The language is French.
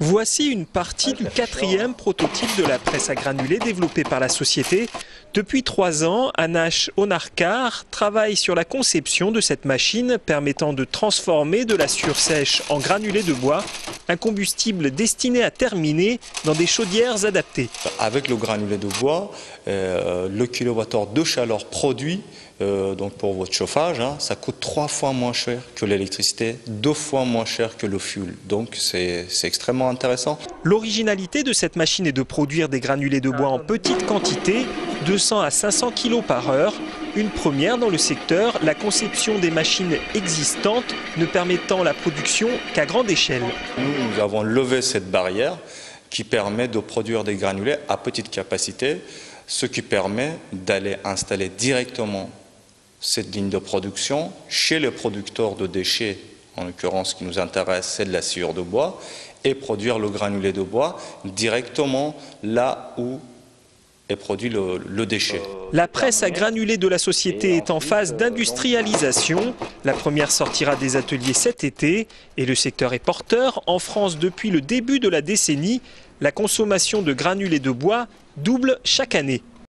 Voici une partie du 4e prototype de la presse à granulés développée par la société. Depuis 3 ans, Anash Onarkar travaille sur la conception de cette machine permettant de transformer de la sursèche en granulés de bois, un combustible destiné à terminer dans des chaudières adaptées. Avec le granulé de bois, le kilowattheure de chaleur produit donc pour votre chauffage, ça coûte 3 fois moins cher que l'électricité, 2 fois moins cher que le fuel. Donc c'est extrêmement intéressant. L'originalité de cette machine est de produire des granulés de bois en petite quantité, 200 à 500 kg par heure. Une première dans le secteur, la conception des machines existantes ne permettant la production qu'à grande échelle. Nous avons levé cette barrière qui permet de produire des granulés à petite capacité, ce qui permet d'aller installer directement cette ligne de production chez les producteurs de déchets. En l'occurrence, ce qui nous intéresse, c'est de la sciure de bois, et produire le granulé de bois directement là où est produit le déchet. La presse à granulés de la société est en phase d'industrialisation. La première sortira des ateliers cet été et le secteur est porteur. En France, depuis le début de la décennie, la consommation de granulés de bois double chaque année.